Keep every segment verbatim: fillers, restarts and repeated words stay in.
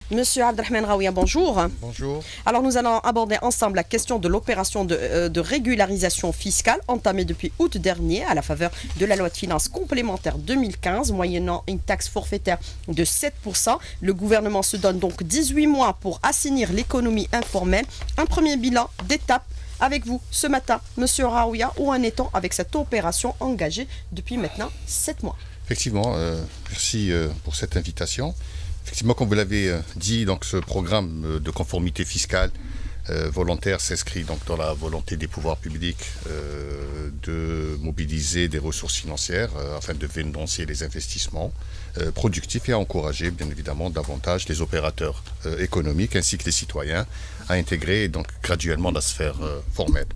Monsieur Abdelrahman Raouia, bonjour. Bonjour. Alors nous allons aborder ensemble la question de l'opération de, euh, de régularisation fiscale entamée depuis août dernier à la faveur de la loi de finances complémentaire deux mille quinze, moyennant une taxe forfaitaire de sept pour cent. Le gouvernement se donne donc dix-huit mois pour assainir l'économie informelle. Un premier bilan d'étape avec vous ce matin, Monsieur Raouia, où en est-on avec cette opération engagée depuis maintenant sept mois? Effectivement, euh, merci euh, pour cette invitation. Effectivement, comme vous l'avez dit, donc, ce programme de conformité fiscale euh, volontaire s'inscrit donc dans la volonté des pouvoirs publics euh, de mobiliser des ressources financières euh, afin de financer les investissements euh, productifs et à encourager bien évidemment davantage les opérateurs euh, économiques ainsi que les citoyens à intégrer donc graduellement la sphère euh, formelle.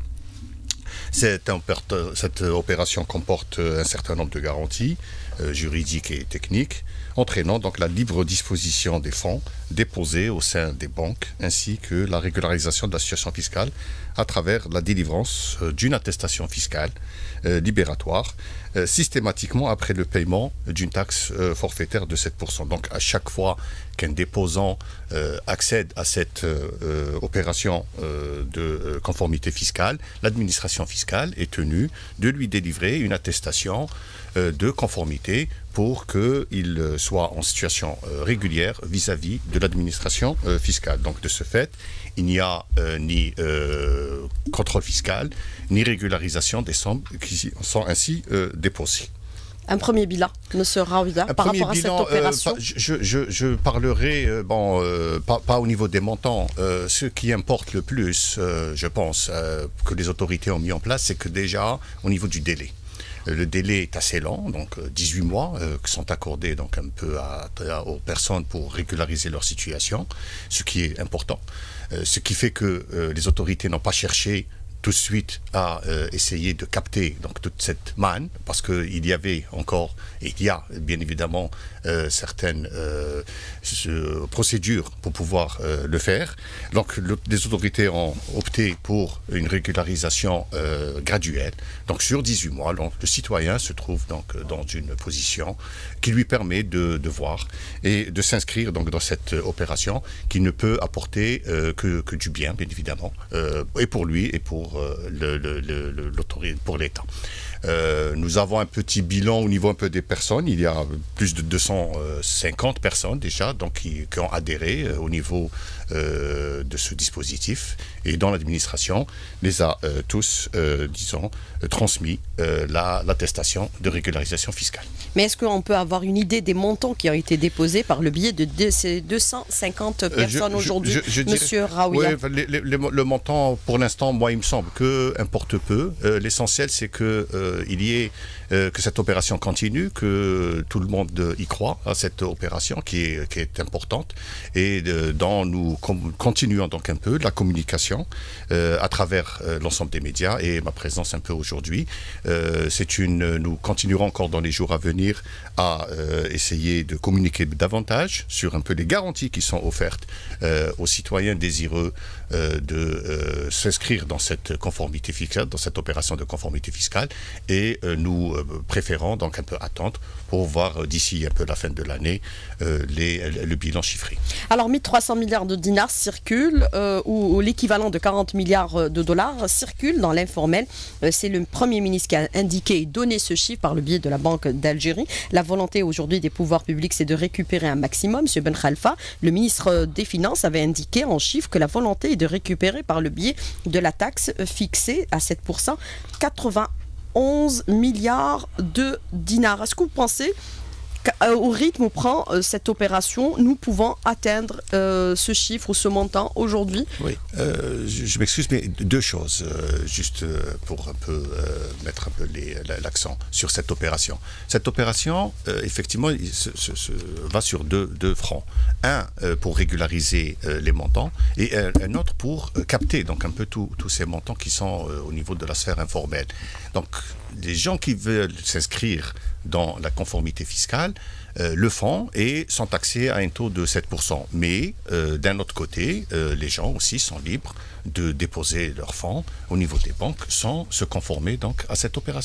Cette, cette opération comporte un certain nombre de garanties euh, juridiques et techniques, entraînant donc la libre disposition des fonds déposés au sein des banques, ainsi que la régularisation de la situation fiscale à travers la délivrance euh, d'une attestation fiscale euh, libératoire, euh, systématiquement après le paiement d'une taxe euh, forfaitaire de sept pour cent. Donc à chaque fois qu'un déposant euh, accède à cette euh, opération euh, de euh, conformité fiscale, l'administration fiscale est tenue de lui délivrer une attestation euh, de conformité pour qu'il soit en situation euh, régulière vis-à-vis de l'administration euh, fiscale. Donc de ce fait, il n'y a euh, ni euh, contrôle fiscal, ni régularisation des sommes qui sont ainsi euh, déposées. Un premier bilan, Monsieur Raouia, par rapport bilan, à cette opération. euh, je, je, je parlerai, euh, bon, euh, pas, pas au niveau des montants. Euh, ce qui importe le plus, euh, je pense, euh, que les autorités ont mis en place, c'est que déjà, au niveau du délai. Le délai est assez lent, donc dix-huit mois euh, qui sont accordés donc un peu à, à, aux personnes pour régulariser leur situation, ce qui est important. Euh, ce qui fait que euh, les autorités n'ont pas cherché tout de suite à euh, essayer de capter donc toute cette manne, parce qu'il y avait encore, et il y a bien évidemment euh, certaines euh, ce, procédures pour pouvoir euh, le faire. Donc le, les autorités ont opté pour une régularisation euh, graduelle, donc sur dix-huit mois. Donc le citoyen se trouve donc dans une position qui lui permet de, de voir et de s'inscrire donc dans cette opération qui ne peut apporter euh, que, que du bien, bien évidemment, euh, et pour lui et pour Le, le, le, l'autorité, pour l'État. Euh, nous avons un petit bilan au niveau un peu des personnes. Il y a plus de deux cent cinquante personnes déjà donc, qui, qui ont adhéré euh, au niveau euh, de ce dispositif. Et dans l'administration, les a euh, tous, euh, disons, euh, transmis euh, la, l'attestation de régularisation fiscale. Mais est-ce qu'on peut avoir une idée des montants qui ont été déposés par le biais de ces deux cent cinquante personnes euh, aujourd'hui, je, je, je Monsieur dirais, Raouia? Oui, les, les, les, le montant, pour l'instant, moi, il me semble que importe peu. Euh, l'essentiel, c'est que euh, il y ait euh, que cette opération continue, que tout le monde y croit à cette opération qui est, qui est importante, et euh, dans nous com- continuons donc un peu la communication euh, à travers euh, l'ensemble des médias et ma présence un peu aujourd'hui. Euh, c'est une, nous continuerons encore dans les jours à venir à euh, essayer de communiquer davantage sur un peu les garanties qui sont offertes euh, aux citoyens désireux euh, de euh, s'inscrire dans cette conformité fiscale, dans cette opération de conformité fiscale, et euh, nous euh, préférons donc un peu attendre pour voir euh, d'ici un peu la fin de l'année euh, les, le bilan chiffré. Alors mille trois cents milliards de dinars circulent, euh, ou, ou l'équivalent de quarante milliards de dollars circulent dans l'informel. Euh, c'est le Premier ministre qui a indiqué et donné ce chiffre par le biais de la Banque d'Algérie. La volonté aujourd'hui des pouvoirs publics, c'est de récupérer un maximum. M. Ben Khalfa, le ministre des Finances, avait indiqué en chiffres que la volonté est de récupérer par le biais de la taxe fixée à sept pour cent quatre-vingt-onze milliards de dinars. Est-ce que vous pensez qu'au rythme où prend euh, cette opération, nous pouvons atteindre euh, ce chiffre ou ce montant aujourd'hui? Oui, euh, je, je m'excuse, mais deux choses, euh, juste euh, pour un peu euh, mettre un peu les, l'accent sur cette opération. Cette opération, euh, effectivement, il se, se, se va sur deux, deux fronts. Un, euh, pour régulariser euh, les montants, et un, un autre pour euh, capter donc un peu tous ces montants qui sont euh, au niveau de la sphère informelle. Donc, les gens qui veulent s'inscrire dans la conformité fiscale euh, le font et sont taxés à un taux de sept pour cent. Mais euh, d'un autre côté, euh, les gens aussi sont libres de déposer leurs fonds au niveau des banques sans se conformer donc à cette opération.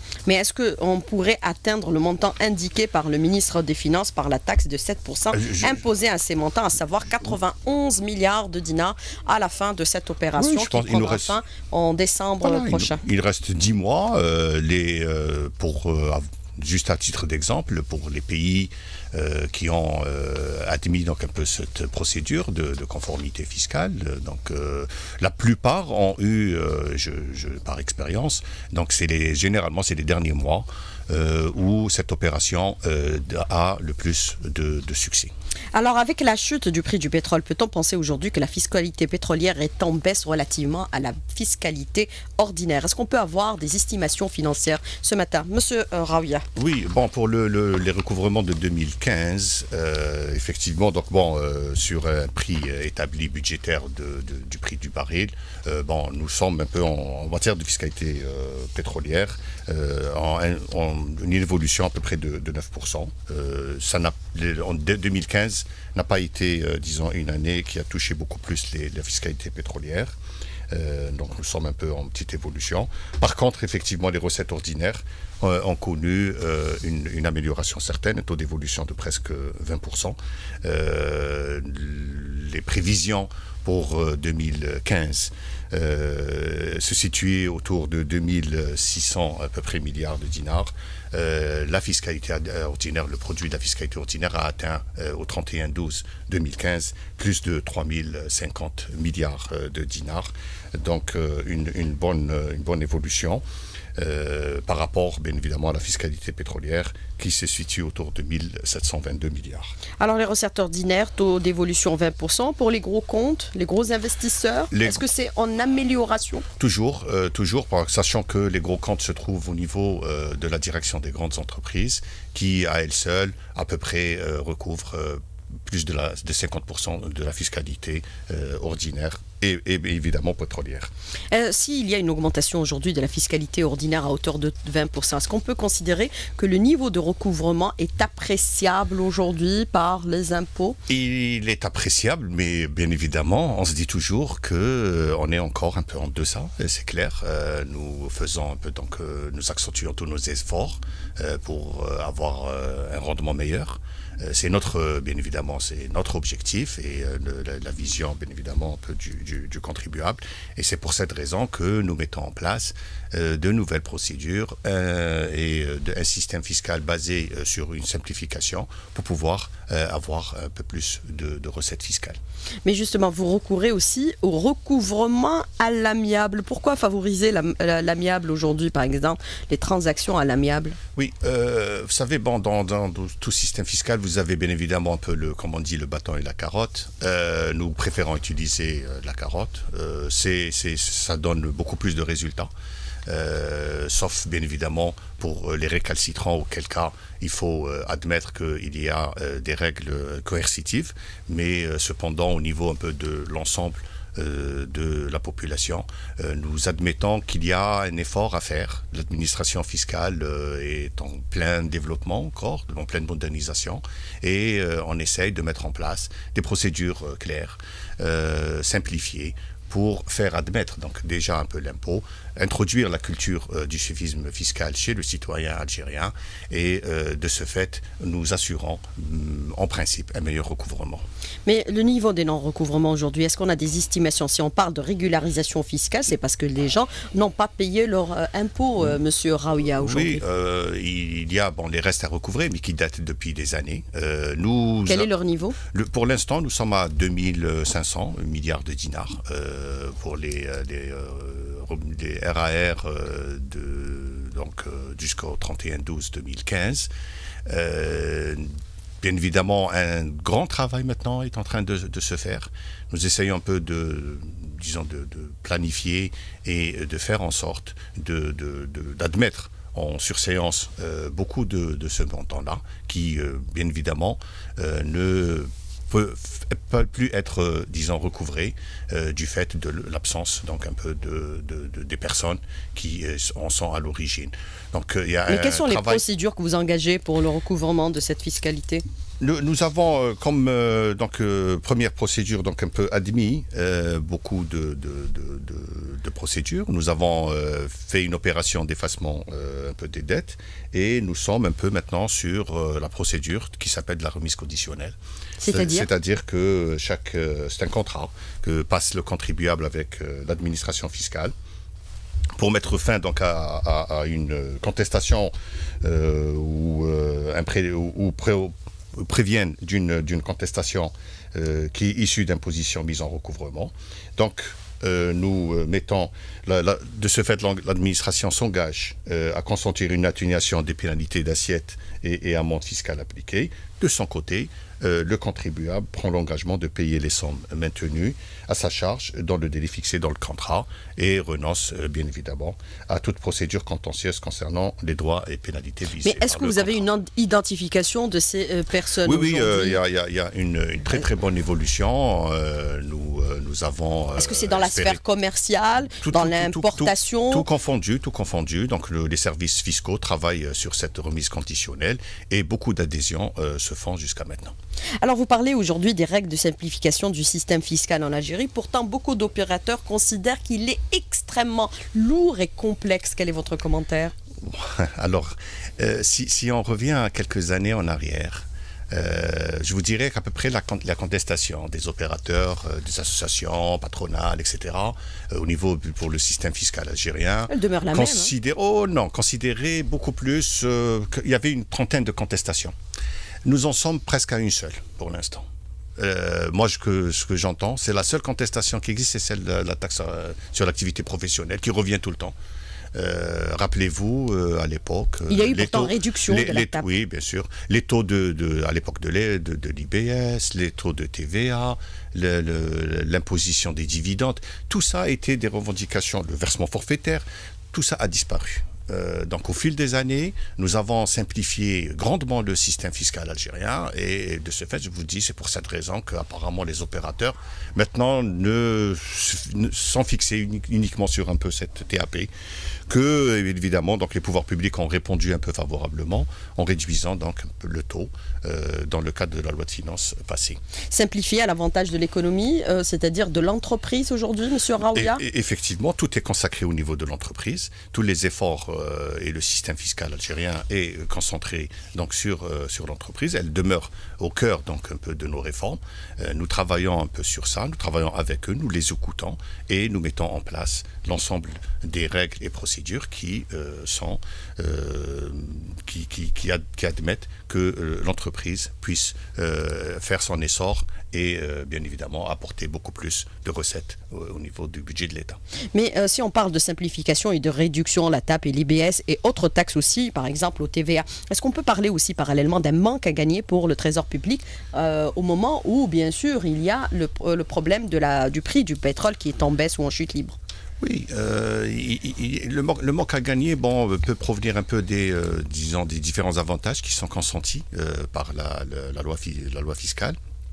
Mais est-ce qu'on pourrait atteindre le montant indiqué par le ministre des Finances par la taxe de sept pour cent je, imposée à ces montants, à savoir quatre-vingt-onze milliards de dinars à la fin de cette opération oui, qui pense, prendra reste... fin en décembre voilà, prochain? Il, il reste dix mois euh, les, euh, pour... Euh, Juste à titre d'exemple, pour les pays euh, qui ont euh, admis donc un peu cette procédure de, de conformité fiscale, donc euh, la plupart ont eu, euh, je, je, par expérience, donc c'est les, généralement c'est les derniers mois euh, où cette opération euh, a le plus de, de succès. Alors, avec la chute du prix du pétrole, peut-on penser aujourd'hui que la fiscalité pétrolière est en baisse relativement à la fiscalité ordinaire? Est-ce qu'on peut avoir des estimations financières ce matin? Monsieur euh, Rawia. Oui, bon, pour le, le, les recouvrements de deux mille quinze, euh, effectivement, donc bon, euh, sur un prix établi budgétaire de, de, du prix du baril, euh, bon, nous sommes un peu en, en matière de fiscalité euh, pétrolière, euh, en, en une évolution à peu près de, de neuf pour cent. Euh, ça n'a, en deux mille quinze n'a pas été, euh, disons, une année qui a touché beaucoup plus les, la fiscalité pétrolière. Euh, donc nous sommes un peu en petite évolution. Par contre, effectivement, les recettes ordinaires euh, ont connu euh, une, une amélioration certaine, un taux d'évolution de presque vingt pour cent. Euh, les prévisions pour euh, deux mille quinze euh, se situaient autour de deux mille six cents à peu près milliards de dinars. Euh, la fiscalité ordinaire, le produit de la fiscalité ordinaire a atteint euh, au trente et un douze deux mille quinze plus de trois mille cinquante milliards euh, de dinars. Donc euh, une, une, bonne, une bonne évolution euh, par rapport bien évidemment à la fiscalité pétrolière qui se situe autour de mille sept cent vingt-deux milliards. Alors les recettes ordinaires, taux d'évolution vingt pour cent pour les gros comptes, les gros investisseurs, les... est-ce que c'est en amélioration? Toujours, euh, toujours, sachant que les gros comptes se trouvent au niveau euh, de la direction des grandes entreprises qui à elles seules à peu près euh, recouvrent euh, plus de, la, de cinquante pour cent de la fiscalité euh, ordinaire et, et évidemment pétrolière. Euh, S'il y a une augmentation aujourd'hui de la fiscalité ordinaire à hauteur de vingt pour cent, est-ce qu'on peut considérer que le niveau de recouvrement est appréciable aujourd'hui par les impôts? Il est appréciable, mais bien évidemment, on se dit toujours qu'on euh, est encore un peu en deçà, c'est clair. Euh, nous faisons un peu, donc euh, nous accentuons tous nos efforts euh, pour euh, avoir euh, un rendement meilleur. C'est notre, bien évidemment, c'est notre objectif et euh, la, la vision, bien évidemment, un peu du, du, du contribuable. Et c'est pour cette raison que nous mettons en place euh, de nouvelles procédures euh, et euh, de, un système fiscal basé euh, sur une simplification pour pouvoir euh, avoir un peu plus de, de recettes fiscales. Mais justement, vous recourez aussi au recouvrement à l'amiable. Pourquoi favoriser l'amiable aujourd'hui, par exemple, les transactions à l'amiable? Oui, euh, vous savez, bon, dans, dans, dans tout système fiscal, vous avez bien évidemment un peu le, comme on dit, le bâton et la carotte. Euh, nous préférons utiliser euh, la carotte. Euh, c'est, c'est, ça donne beaucoup plus de résultats. Euh, sauf bien évidemment pour les récalcitrants, auquel cas il faut euh, admettre qu'il y a euh, des règles coercitives, mais euh, cependant au niveau un peu de l'ensemble euh, de la population, euh, nous admettons qu'il y a un effort à faire. L'administration fiscale euh, est en plein développement encore, en pleine modernisation, et euh, on essaye de mettre en place des procédures euh, claires, euh, simplifiées, pour faire admettre donc déjà un peu l'impôt, introduire la culture euh, du civisme fiscal chez le citoyen algérien et euh, de ce fait nous assurons mm, en principe un meilleur recouvrement. Mais le niveau des non-recouvrements aujourd'hui, est-ce qu'on a des estimations? Si on parle de régularisation fiscale, c'est parce que les gens n'ont pas payé leur euh, impôt, euh, monsieur Rawia, aujourd'hui. Oui, euh, il y a bon, les restes à recouvrer, mais qui datent depuis des années. Euh, nous, Quel est leur niveau? le, Pour l'instant, nous sommes à deux mille cinq cents milliards de dinars. Euh, pour les, les, euh, les R A R euh, de, donc, euh, jusqu'au trente et un douze deux mille quinze. Euh, bien évidemment, un grand travail maintenant est en train de, de se faire. Nous essayons un peu de, disons, de, de planifier et de faire en sorte de, de, de, d'admettre en surséance euh, beaucoup de, de ce montant-là qui, euh, bien évidemment, euh, ne peut peut plus être, euh, disons, recouvré euh, du fait de l'absence donc un peu de, de, de des personnes qui euh, en sont à l'origine. Donc euh, il y a Mais un quelles sont travail... les procédures que vous engagez pour le recouvrement de cette fiscalité? Nous, nous avons euh, comme euh, donc, euh, première procédure donc, un peu admis euh, beaucoup de, de, de, de, de procédures. Nous avons euh, fait une opération d'effacement euh, un peu des dettes et nous sommes un peu maintenant sur euh, la procédure qui s'appelle la remise conditionnelle. C'est-à-dire C'est-à-dire que chaque, euh, c'est un contrat que passe le contribuable avec euh, l'administration fiscale pour mettre fin donc à, à, à une contestation euh, ou, euh, un pré, ou, ou pré, préviennent d'une d'une contestation euh, qui est issue d'impositions mises en recouvrement. Donc, euh, nous euh, mettons, la, la, de ce fait, l'administration s'engage euh, à consentir une atténuation des pénalités d'assiette et, et amendes fiscales appliquées. De son côté, euh, le contribuable prend l'engagement de payer les sommes maintenues à sa charge dans le délai fixé dans le contrat et renonce euh, bien évidemment à toute procédure contentieuse concernant les droits et pénalités visés. Mais est-ce que vous contrat. avez une identification de ces euh, personnes? Oui, oui, il euh, y, y, y a une, une très très bonne évolution. Euh, nous, euh, nous avons. Euh, est-ce que c'est dans la sphère commerciale, tout, dans l'importation? Tout, tout, tout, tout confondu, tout confondu. Donc le, les services fiscaux travaillent sur cette remise conditionnelle et beaucoup d'adhésions euh, se font jusqu'à maintenant. Alors vous parlez aujourd'hui des règles de simplification du système fiscal en Algérie. Pourtant, beaucoup d'opérateurs considèrent qu'il est extrêmement lourd et complexe. Quel est votre commentaire? Alors, euh, si, si on revient à quelques années en arrière, euh, je vous dirais qu'à peu près la, la contestation des opérateurs, euh, des associations patronales, et cetera, euh, au niveau pour le système fiscal algérien, elle demeure la considère, même. Hein. Oh non, considérait beaucoup plus euh, qu'il y avait une trentaine de contestations. Nous en sommes presque à une seule pour l'instant. Euh, moi, ce que, ce que j'entends, c'est la seule contestation qui existe, c'est celle de la taxe euh, sur l'activité professionnelle qui revient tout le temps. Euh, Rappelez-vous, euh, à l'époque... Il y a eu pourtant taux, réduction les, de la les, taxe. Oui, bien sûr. Les taux, de, de, à l'époque de l'I B S, les taux de T V A, l'imposition des dividendes, tout ça a été des revendications, le versement forfaitaire, tout ça a disparu. Euh, donc au fil des années, nous avons simplifié grandement le système fiscal algérien et de ce fait, je vous dis, c'est pour cette raison qu'apparemment les opérateurs maintenant ne, ne sont fixés uniquement sur un peu cette T A P, que évidemment donc les pouvoirs publics ont répondu un peu favorablement en réduisant donc un peu le taux euh, dans le cadre de la loi de finances passée. Simplifié à l'avantage de l'économie, euh, c'est-à-dire de l'entreprise aujourd'hui, Monsieur Raouia? et, et, Effectivement, tout est consacré au niveau de l'entreprise, tous les efforts euh, et le système fiscal algérien est concentré donc sur, euh, sur l'entreprise. Elle demeure au cœur donc un peu de nos réformes. Euh, nous travaillons un peu sur ça, nous travaillons avec eux, nous les écoutons et nous mettons en place l'ensemble des règles et procédures qui euh, sont euh, qui, qui, qui, ad, qui admettent que euh, l'entreprise puisse euh, faire son essor et euh, bien évidemment apporter beaucoup plus de recettes au, au niveau du budget de l'État. Mais euh, si on parle de simplification et de réduction, la T A P et l'I B S et autres taxes aussi, par exemple au T V A, est-ce qu'on peut parler aussi parallèlement d'un manque à gagner pour le Trésor public euh, au moment où, bien sûr, il y a le, le problème de la, du prix du pétrole qui est en baisse ou en chute libre? Oui, euh, il, il, le, manque, le manque à gagner bon, peut provenir un peu des, euh, disons, des différents avantages qui sont consentis euh, par la, la, la, loi, la loi fiscale.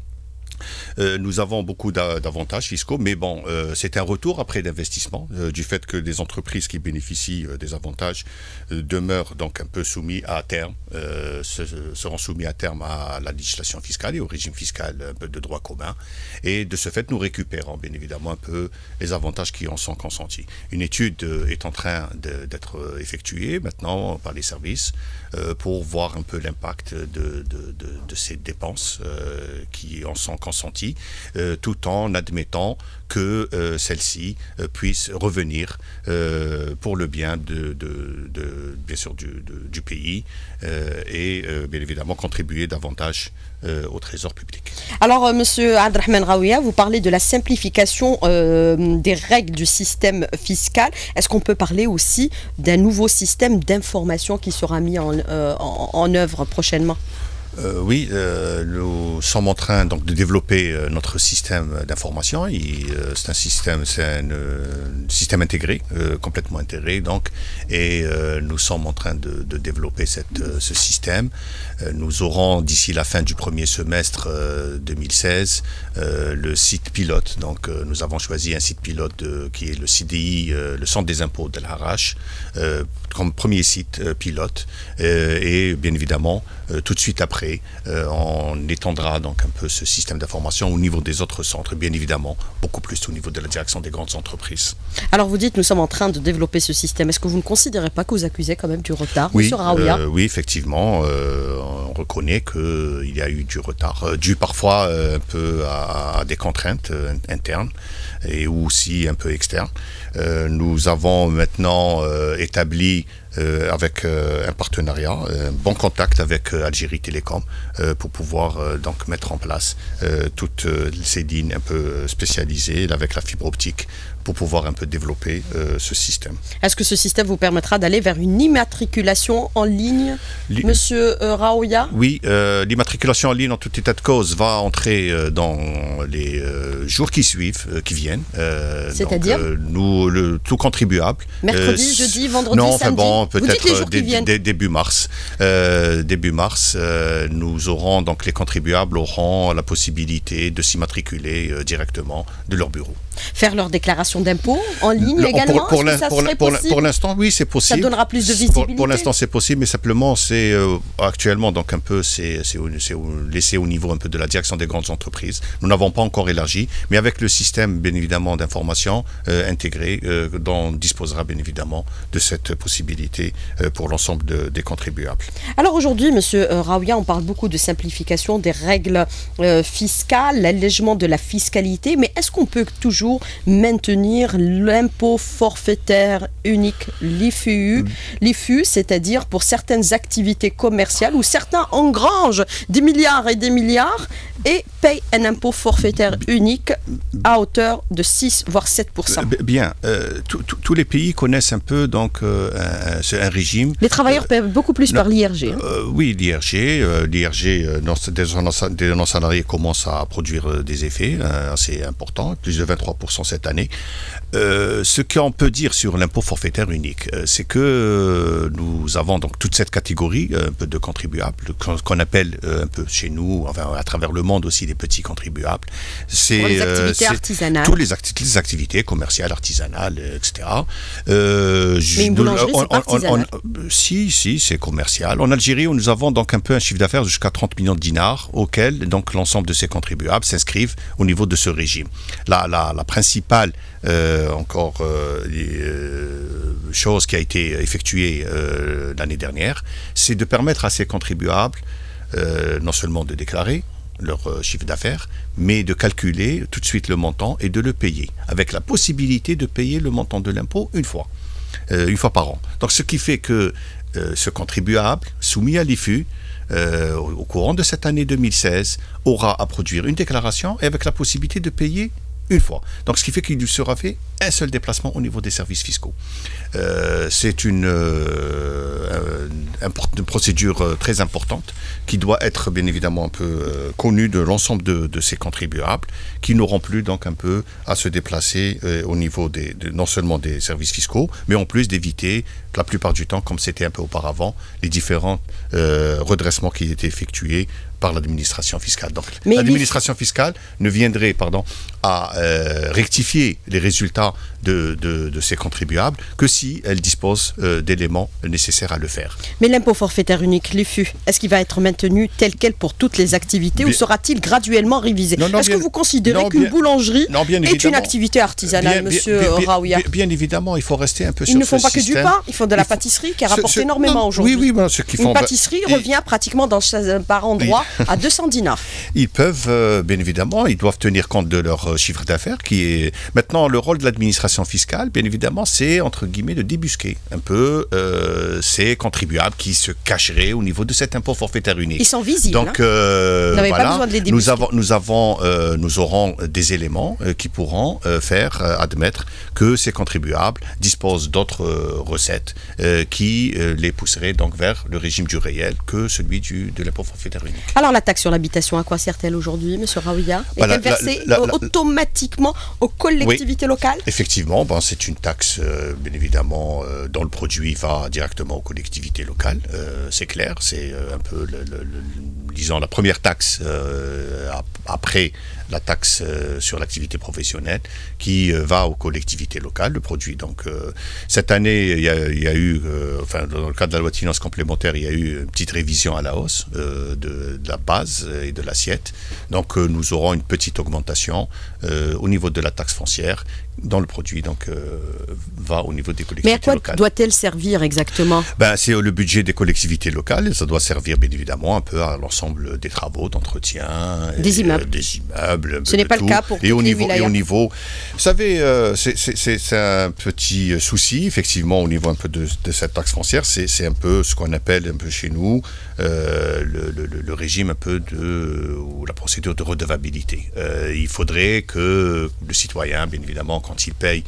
Euh, nous avons beaucoup d'avantages fiscaux, mais bon, euh, c'est un retour après d'investissement euh, du fait que des entreprises qui bénéficient euh, des avantages euh, demeurent donc un peu soumis à terme, euh, se, seront soumis à terme à la législation fiscale et au régime fiscal un peu de droit commun. Et de ce fait, nous récupérons bien évidemment un peu les avantages qui en sont consentis. Une étude euh, est en train d'être effectuée maintenant par les services euh, pour voir un peu l'impact de, de, de, de ces dépenses euh, qui en sont consenties, euh, tout en admettant que euh, celles-ci euh, puissent revenir euh, pour le bien de, de, de bien sûr du, de, du pays euh, et euh, bien évidemment contribuer davantage euh, au trésor public. Alors euh, Monsieur Abdrahman Raouia, vous parlez de la simplification euh, des règles du système fiscal. Est-ce qu'on peut parler aussi d'un nouveau système d'information qui sera mis en, euh, en, en œuvre prochainement? Euh, oui, euh, nous sommes en train donc de développer euh, notre système d'information. Euh, c'est un système, c'est un euh, système intégré, euh, complètement intégré donc, et euh, nous sommes en train de, de développer cette, euh, ce système. Euh, nous aurons d'ici la fin du premier semestre euh, deux mille seize euh, le site pilote. Donc, euh, nous avons choisi un site pilote de, qui est le C D I, euh, le Centre des impôts de l'Harache, euh, comme premier site euh, pilote, euh, et bien évidemment, euh, tout de suite après. après, euh, on étendra donc un peu ce système d'information au niveau des autres centres, bien évidemment, beaucoup plus au niveau de la direction des grandes entreprises. Alors vous dites, nous sommes en train de développer ce système. Est-ce que vous ne considérez pas que vous accusez quand même du retard, oui, M. Raouya? euh, Oui, effectivement, euh, on reconnaît qu'il y a eu du retard, euh, dû parfois euh, un peu à, à des contraintes euh, internes et aussi un peu externes. Euh, nous avons maintenant euh, établi Euh, avec euh, un partenariat, un bon contact avec euh, Algérie Télécom euh, pour pouvoir euh, donc mettre en place euh, toutes euh, ces lignes un peu spécialisées avec la fibre optique pour pouvoir un peu développer euh, ce système. Est-ce que ce système vous permettra d'aller vers une immatriculation en ligne, Li Monsieur euh, Raouya? Oui, euh, l'immatriculation en ligne en tout état de cause va entrer euh, dans les euh, jours qui suivent, euh, qui viennent. Euh, C'est-à-dire euh, nous, le tout contribuable. Mercredi, euh, jeudi, vendredi, non, samedi. Bon, peut-être dé dé début mars. Euh, début mars, euh, nous aurons donc les contribuables auront la possibilité de s'immatriculer euh, directement de leur bureau. Faire leur déclaration d'impôt en ligne Le, également. Pour, pour, pour l'instant, oui, c'est possible. Ça donnera plus de visibilité. Pour, pour l'instant, c'est possible, mais simplement, c'est euh, actuellement donc un peu, c'est laissé au niveau un peu de la direction des grandes entreprises. Nous n'avons pas encore élargi, mais avec le système, bien évidemment, d'information euh, intégré, euh, dont on disposera bien évidemment de cette possibilité euh, pour l'ensemble de, des contribuables. Alors aujourd'hui, Monsieur Raouya, on parle beaucoup de simplification des règles euh, fiscales, l'allègement de la fiscalité, mais est-ce qu'on peut toujours maintenir l'impôt forfaitaire unique, l'I F U, mmh. l'I F U, c'est-à-dire pour certaines activités commerciales où certains engrangent des milliards et des milliards et payent un impôt forfaitaire unique à hauteur de six voire sept pour cent. Bien, euh, tous les pays connaissent un peu donc euh, un, un régime. Les travailleurs euh, paient beaucoup plus non, par l'I R G. Hein. Euh, oui, l'I R G, euh, l'I R G, euh, des non-salariés commencent à produire euh, des effets euh, assez importants, plus de vingt-trois pour cent cette année. Euh, ce qu'on peut dire sur l'impôt forfaitaire unique, euh, c'est que euh, nous avons donc toute cette catégorie euh, un peu de contribuables, qu'on appelle euh, un peu chez nous, enfin à travers le monde aussi, les petits contribuables. C'est les activités euh, artisanales. Toutes les, acti les activités commerciales, artisanales, et cetera. Euh, Mais une boulangerie, c'est pas artisanal. On, on, si, si, c'est commercial. En Algérie, nous avons donc un peu un chiffre d'affaires jusqu'à trente millions de dinars, auquel donc l'ensemble de ces contribuables s'inscrivent au niveau de ce régime. La, la, la principale euh, encore euh, euh, chose qui a été effectuée euh, l'année dernière, c'est de permettre à ces contribuables euh, non seulement de déclarer leur euh, chiffre d'affaires, mais de calculer tout de suite le montant et de le payer, avec la possibilité de payer le montant de l'impôt une fois, euh, une fois par an. Donc ce qui fait que euh, ce contribuable soumis à l'I F U, euh, au, au courant de cette année deux mille seize, aura à produire une déclaration et avec la possibilité de payer une fois. Donc ce qui fait qu'il lui sera fait un seul déplacement au niveau des services fiscaux. Euh, c'est une, euh, une procédure euh, très importante qui doit être bien évidemment un peu euh, connue de l'ensemble de, de ces contribuables qui n'auront plus donc un peu à se déplacer euh, au niveau des, de, non seulement des services fiscaux, mais en plus d'éviter la plupart du temps, comme c'était un peu auparavant, les différents euh, redressements qui étaient effectués par l'administration fiscale. Donc l'administration fiscale ne viendrait pardon, à euh, rectifier les résultats de, de, de ces contribuables que si elle dispose euh, d'éléments nécessaires à le faire. Mais l'impôt forfaitaire unique, l'I F U, est-ce qu'il va être maintenu tel quel pour toutes les activités bien, ou sera-t-il graduellement révisé? Est-ce que vous considérez qu'une boulangerie non, est une activité artisanale, bien, Monsieur bien, bien, Raouya? bien, bien évidemment, il faut rester un peu ils sur ne font ce pas système. que du pain, ils font de la il pâtisserie faut, qui rapporte ce, ce, énormément aujourd'hui. Oui, oui, ben, ce qu'ils font, une pâtisserie ben, revient et, pratiquement dans, par endroit oui. à deux cents dinars. Ils peuvent, euh, bien évidemment, ils doivent tenir compte de leur euh, chiffre d'affaires qui est... Maintenant, le rôle de l'administration fiscale, bien évidemment, c'est, entre guillemets, de débusquer un peu euh, ces contribuables qui se cacheraient au niveau de cet impôt forfaitaire unique. Ils sont visibles. Donc, euh, vous n'avez voilà, pas besoin de les débusquer. Nous, avons, nous, avons, euh, nous aurons des éléments euh, qui pourront euh, faire euh, admettre que ces contribuables disposent d'autres euh, recettes euh, qui euh, les pousseraient donc vers le régime du réel que celui du, de l'impôt forfaitaire unique. Alors la taxe sur l'habitation, à quoi sert-elle aujourd'hui, M. Raouya? Est-elle Bah, versée la, la, la, automatiquement aux collectivités oui, locales? Effectivement, ben, c'est une taxe, euh, bien évidemment, euh, dont le produit va directement aux collectivités locales. Euh, c'est clair, c'est euh, un peu, le, le, le, disons, la première taxe euh, après la taxe euh, sur l'activité professionnelle qui euh, va aux collectivités locales, le produit. Donc euh, cette année, il y a, il y a eu, euh, enfin dans le cadre de la loi de finances complémentaire, il y a eu une petite révision à la hausse euh, de, de la base et de l'assiette. Donc euh, nous aurons une petite augmentation euh, au niveau de la taxe foncière dans le produit, donc euh, va au niveau des collectivités locales. Mais à quoi doit-elle servir exactement? Ben, c'est le budget des collectivités locales, et ça doit servir bien évidemment un peu à l'ensemble des travaux d'entretien, des et, immeubles. Euh, des immeubles. Ce n'est pas tout. le cas pour et toutes au les niveau wilayas. Et au niveau, vous savez, euh, c'est un petit souci, effectivement, au niveau un peu de, de cette taxe foncière, c'est un peu ce qu'on appelle un peu chez nous euh, le, le, le régime un peu de, ou la procédure de redevabilité. Euh, il faudrait que le citoyen, bien évidemment, quand il paye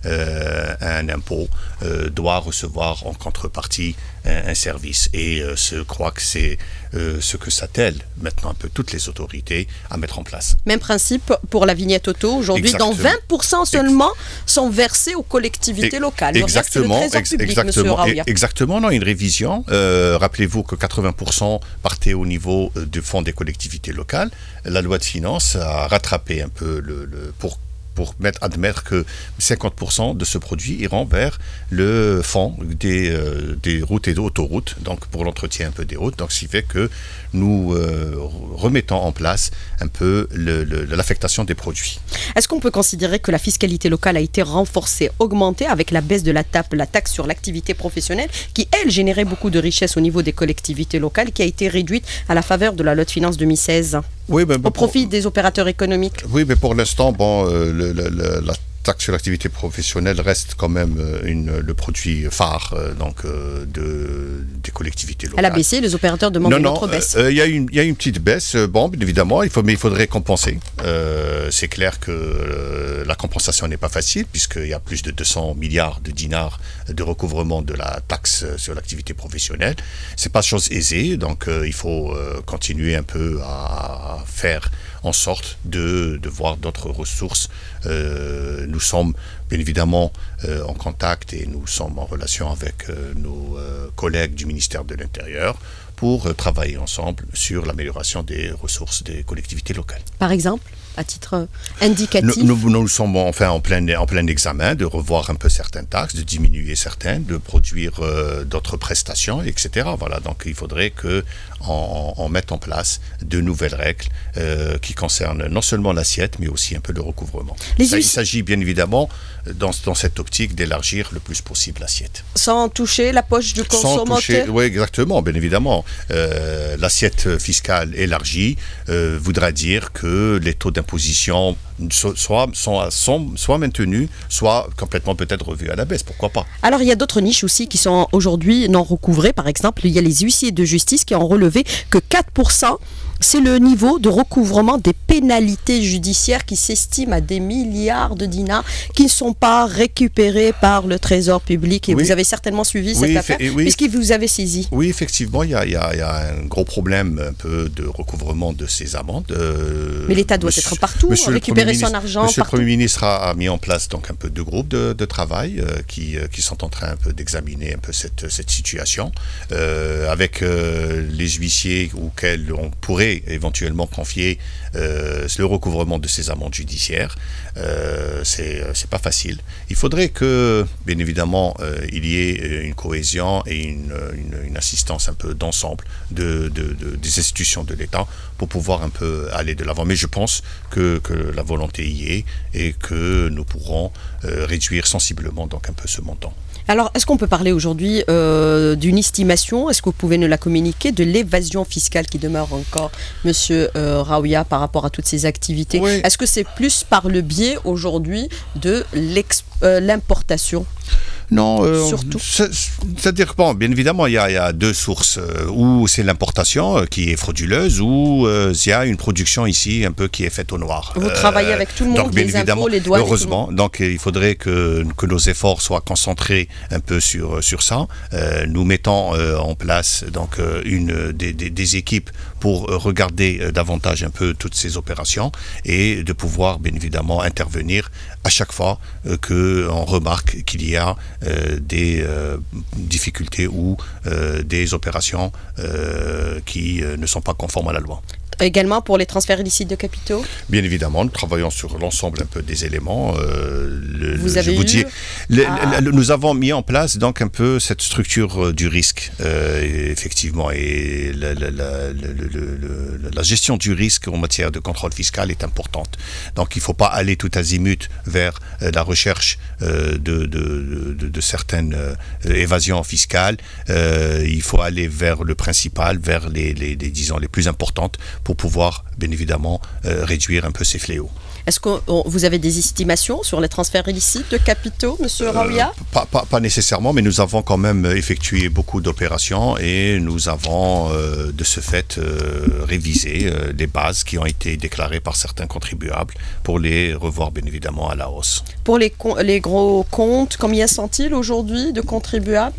euh, un impôt, euh, doit recevoir en contrepartie un, un service. Et euh, je crois que c'est euh, ce que s'attellent maintenant un peu toutes les autorités à mettre en place. Même principe pour la vignette auto aujourd'hui, dont vingt pour cent seulement sont versés aux collectivités locales. Exactement, le reste, le trésor public, exactement, M. exactement. Non, une révision. Euh, Rappelez-vous que quatre-vingts pour cent partaient au niveau euh, du fonds des collectivités locales. La loi de finances a rattrapé un peu le, le pour pour mettre, admettre que cinquante pour cent de ce produit iront vers le fonds des, euh, des routes et d'autoroutes, donc pour l'entretien un peu des routes. Donc, ce qui fait que nous euh, remettons en place un peu l'affectation des produits. Est-ce qu'on peut considérer que la fiscalité locale a été renforcée, augmentée avec la baisse de la T A P, la taxe sur l'activité professionnelle, qui, elle, générait beaucoup de richesses au niveau des collectivités locales, qui a été réduite à la faveur de la loi de finances deux mille seize, oui, ben, ben, au profit pour, des opérateurs économiques? Oui, mais pour l'instant, bon, euh, le, le, le, la taxe sur l'activité professionnelle reste quand même une, le produit phare euh, donc, euh, de, des collectivités locales. Elle a baissé, les opérateurs demandent non, une non, autre baisse. Il euh, y, y a une petite baisse, bon, bien évidemment, il faut, mais il faudrait compenser. Euh, C'est clair que euh, la compensation n'est pas facile, puisqu'il y a plus de deux cents milliards de dinars de recouvrement de la taxe sur l'activité professionnelle. Ce n'est pas chose aisée, donc euh, il faut euh, continuer un peu à, à faire en sorte de, de voir d'autres ressources. Euh, nous sommes bien évidemment euh, en contact et nous sommes en relation avec euh, nos euh, collègues du ministère de l'Intérieur pour euh, travailler ensemble sur l'amélioration des ressources des collectivités locales. Par exemple, à titre indicatif? Nous, nous, nous sommes enfin en plein, en plein examen de revoir un peu certaines taxes, de diminuer certaines, de produire euh, d'autres prestations, et cetera. Voilà, donc il faudrait que on, on mette en place de nouvelles règles euh, qui concernent non seulement l'assiette, mais aussi un peu le recouvrement. Ça, il s'agit bien évidemment, dans, dans cette optique, d'élargir le plus possible l'assiette. Sans toucher la poche du consommateur? Sans toucher, oui, exactement, bien évidemment. Euh, l'assiette fiscale élargie euh, voudra dire que les taux d'imposition soit, soit, sont, soit maintenus, soit complètement peut-être revus à la baisse, pourquoi pas. Alors il y a d'autres niches aussi qui sont aujourd'hui non recouvrées. Par exemple, il y a les huissiers de justice qui ont relevé que quatre pour cent, c'est le niveau de recouvrement des pénalités judiciaires qui s'estiment à des milliards de dinars qui ne sont pas récupérés par le trésor public. Et oui. Vous avez certainement suivi oui, cette affaire, oui. puisqu'il vous avait saisi. Oui, effectivement, il y, a, il, y a, il y a un gros problème un peu de recouvrement de ces amendes. Euh, Mais l'État doit monsieur, être partout, récupérer son argent Monsieur partout. le Premier ministre a, a mis en place donc un peu de groupes de, de travail euh, qui, euh, qui sont en train un peu d'examiner un peu cette, cette situation euh, avec euh, les huissiers auxquels on pourrait éventuellement confier euh, le recouvrement de ces amendes judiciaires. Euh, c'est c'est pas facile. Il faudrait que, bien évidemment, euh, il y ait une cohésion et une, une, une assistance un peu d'ensemble de, de, de, des institutions de l'État pour pouvoir un peu aller de l'avant. Mais je pense que, que la volonté y est et que nous pourrons euh, réduire sensiblement donc un peu ce montant. Alors, est-ce qu'on peut parler aujourd'hui euh, d'une estimation, est-ce que vous pouvez nous la communiquer, de l'évasion fiscale qui demeure encore, Monsieur euh, Raouya, par rapport à toutes ces activités? Oui. Est-ce que c'est plus par le biais aujourd'hui de l'importation? Non, euh, surtout. C'est-à-dire, bon, bien évidemment, il y a, il y a deux sources. Euh, où c'est l'importation euh, qui est frauduleuse, ou euh, il y a une production ici un peu qui est faite au noir. Vous euh, travaillez avec tout le monde, donc, bien les évidemment, impôts, les douanes. Heureusement, donc il faudrait que, que nos efforts soient concentrés un peu sur, sur ça. Euh, nous mettons euh, en place donc, une, des, des, des équipes pour regarder davantage un peu toutes ces opérations et de pouvoir bien évidemment intervenir à chaque fois euh, qu'on remarque qu'il y a euh, des euh, difficultés ou euh, des opérations euh, qui euh, ne sont pas conformes à la loi. Également pour les transferts illicites de capitaux? Bien évidemment, nous travaillons sur l'ensemble un peu des éléments. Euh, le, vous le, avez je vous eu... dis, le, ah. le, nous avons mis en place donc un peu cette structure du risque, euh, effectivement, et la, la, la, la, la gestion du risque en matière de contrôle fiscal est importante. Donc il ne faut pas aller tout azimut vers euh, la recherche euh, de, de, de, de certaines euh, évasions fiscales. Euh, il faut aller vers le principal, vers les, les, les disons les plus importantes, pour pouvoir, bien évidemment, euh, réduire un peu ces fléaux. Est-ce que vous avez des estimations sur les transferts illicites de capitaux, M. Rawia? euh, pas, pas, pas nécessairement, mais nous avons quand même effectué beaucoup d'opérations et nous avons, euh, de ce fait, euh, révisé euh, les bases qui ont été déclarées par certains contribuables pour les revoir, bien évidemment, à la hausse. Pour les, les gros comptes, combien sont-ils aujourd'hui de contribuables?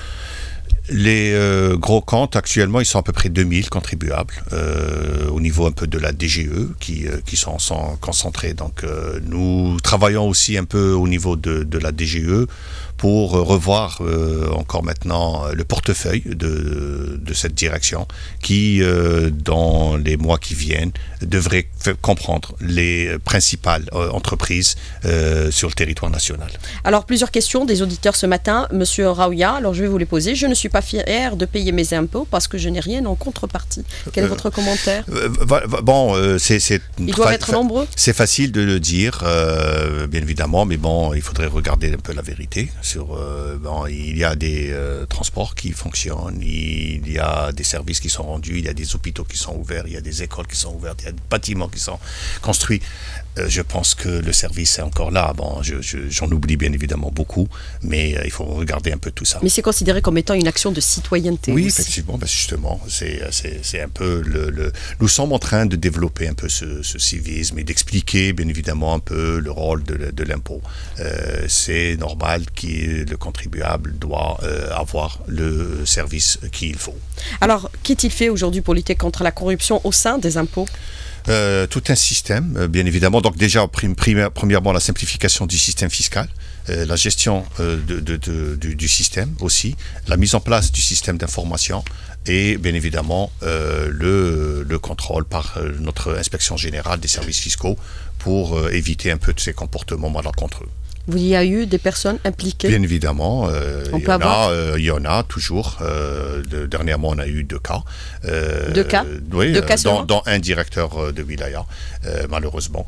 Les euh, gros comptes, actuellement, ils sont à peu près deux mille contribuables euh, au niveau un peu de la D G E qui, euh, qui sont, sont concentrés. Donc, euh, nous travaillons aussi un peu au niveau de, de la D G E pour revoir euh, encore maintenant le portefeuille de, de cette direction qui, euh, dans les mois qui viennent, devrait comprendre les principales euh, entreprises euh, sur le territoire national. Alors, plusieurs questions des auditeurs ce matin. Monsieur Rawia, alors je vais vous les poser. Je ne suis pas fier de payer mes impôts parce que je n'ai rien en contrepartie. Quel est euh, votre commentaire? euh, Bon, euh, c'est... Ils doivent être nombreux. C'est facile de le dire, euh, bien évidemment, mais bon, il faudrait regarder un peu la vérité. Sur, euh, bon, il y a des euh, transports qui fonctionnent, il y a des services qui sont rendus, il y a des hôpitaux qui sont ouverts, il y a des écoles qui sont ouvertes, il y a des bâtiments qui sont construits. Euh, je pense que le service est encore là. Bon, je, je, j'en oublie bien évidemment beaucoup, mais euh, il faut regarder un peu tout ça. Mais c'est considéré comme étant une action de citoyenneté. Oui, aussi. Effectivement, ben justement, c'est, c'est, c'est un peu le, le... Nous sommes en train de développer un peu ce, ce civisme et d'expliquer bien évidemment un peu le rôle de, de l'impôt. Euh, c'est normal que le contribuable doit euh, avoir le service qu'il faut. Alors, qu'est-il fait aujourd'hui pour lutter contre la corruption au sein des impôts? Euh, tout un système, euh, bien évidemment. Donc déjà, prim, prim, premièrement, la simplification du système fiscal, euh, la gestion euh, de, de, de, du, du système aussi, la mise en place du système d'information et bien évidemment euh, le, le contrôle par euh, notre inspection générale des services fiscaux pour euh, éviter un peu de ces comportements malencontreux. Il y a eu des personnes impliquées? Bien évidemment, euh, on il, peut y avoir... a, euh, il y en a toujours. Euh, de, dernièrement, on a eu deux cas. Euh, deux cas Oui, deux cas dans, dans un directeur de wilaya, euh, malheureusement.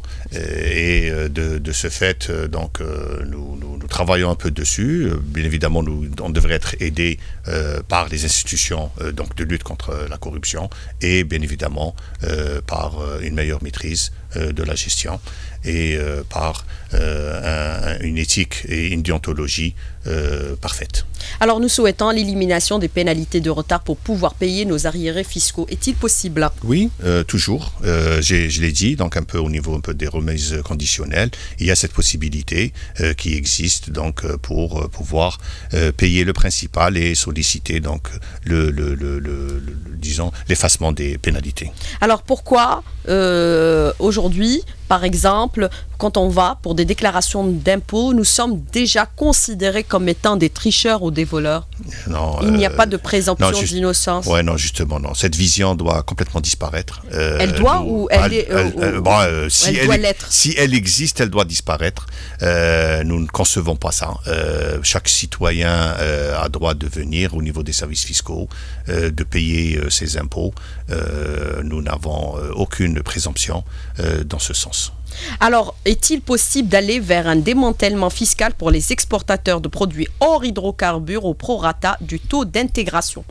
Et de, de ce fait, donc, nous, nous, nous travaillons un peu dessus. Bien évidemment, nous, on devrait être aidé euh, par les institutions euh, donc, de lutte contre la corruption et bien évidemment euh, par une meilleure maîtrise euh, de la gestion et euh, par euh, un, une éthique et une déontologie euh, parfaite. Alors nous souhaitons l'élimination des pénalités de retard pour pouvoir payer nos arriérés fiscaux. Est-il possible? Oui, euh, toujours. Euh, je l'ai dit, donc un peu au niveau un peu des remises conditionnelles, il y a cette possibilité euh, qui existe donc pour euh, pouvoir euh, payer le principal et solliciter donc le, le, le, le, le disons l'effacement des pénalités. Alors pourquoi euh, aujourd'hui, par exemple, quand on va pour des déclarations d'impôts, nous sommes déjà considérés comme étant des tricheurs ou des voleurs? Non, il n'y a euh, pas de présomption d'innocence. Oui, non, justement, non. Cette vision doit complètement disparaître. Euh, elle doit nous, ou elle, est, elle, euh, bon, euh, si elle, elle doit l'être? Si elle existe, elle doit disparaître. Euh, nous ne concevons pas ça. Euh, chaque citoyen euh, a droit de venir au niveau des services fiscaux, euh, de payer euh, ses impôts. Euh, nous n'avons euh, aucune présomption euh, dans ce sens. Alors, est-il possible d'aller vers un démantèlement fiscal pour les exportateurs de produits hors hydrocarbures au prorata du taux d'intégration?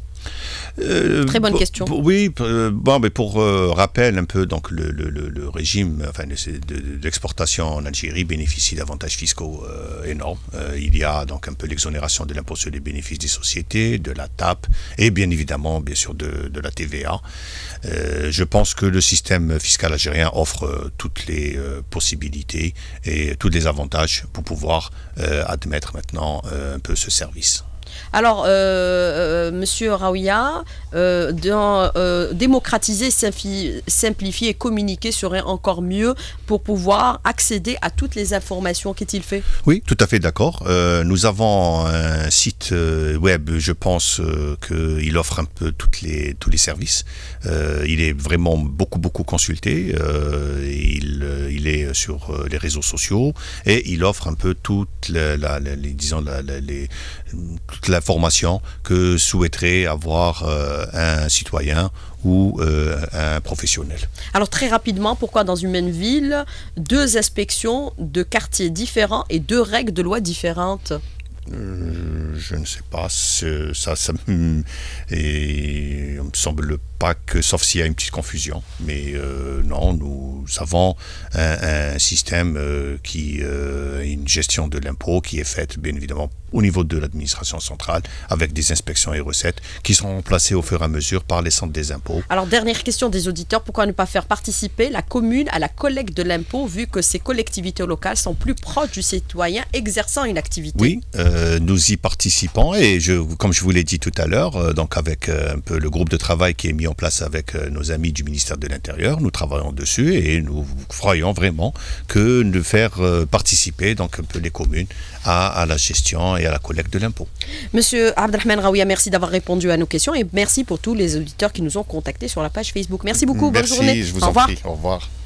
Euh, Très bonne question. Oui, euh, bon, mais pour euh, rappel un peu, donc le, le, le régime enfin, de, de, de l'exportation en Algérie bénéficie d'avantages fiscaux euh, énormes. Euh, il y a donc un peu l'exonération de l'impôt sur les bénéfices des sociétés, de la T A P et bien évidemment, bien sûr, de, de la T V A. Euh, je pense que le système fiscal algérien offre euh, toutes les euh, possibilités et tous les avantages pour pouvoir euh, admettre maintenant euh, un peu ce service. Alors, euh, euh, Monsieur Raouia, euh, dans, euh, démocratiser, simplifier, simplifier et communiquer serait encore mieux pour pouvoir accéder à toutes les informations. Qu'est-il fait? Oui, tout à fait d'accord. Euh, nous avons un site euh, web, je pense euh, qu'il offre un peu toutes les, tous les services. Euh, il est vraiment beaucoup, beaucoup consulté. Euh, il, il est sur les réseaux sociaux et il offre un peu toute la, la, la, les, disons, la, la, les, toute l'information que souhaiterait avoir euh, un citoyen ou euh, un professionnel. Alors très rapidement, pourquoi dans une même ville, deux inspections de quartiers différents et deux règles de loi différentes? Euh, je ne sais pas, ça, ça me, et, il me semble pas que, sauf s'il y a une petite confusion, mais euh, non, nous avons un, un système euh, qui, euh, une gestion de l'impôt qui est faite bien évidemment au niveau de l'administration centrale avec des inspections et recettes qui seront remplacées au fur et à mesure par les centres des impôts. Alors dernière question des auditeurs, pourquoi ne pas faire participer la commune à la collecte de l'impôt vu que ces collectivités locales sont plus proches du citoyen exerçant une activité? Oui, euh, nous y participons et je, comme je vous l'ai dit tout à l'heure, euh, donc avec euh, un peu le groupe de travail qui est mis en place avec euh, nos amis du ministère de l'Intérieur, nous travaillons dessus et nous croyons vraiment que de faire euh, participer donc un peu les communes à, à la gestion et à la collecte de l'impôt. Monsieur Abdelrahman Raouia, merci d'avoir répondu à nos questions et merci pour tous les auditeurs qui nous ont contactés sur la page Facebook. Merci beaucoup, Merci, bonne journée. je vous Au en revoir. prie, au revoir.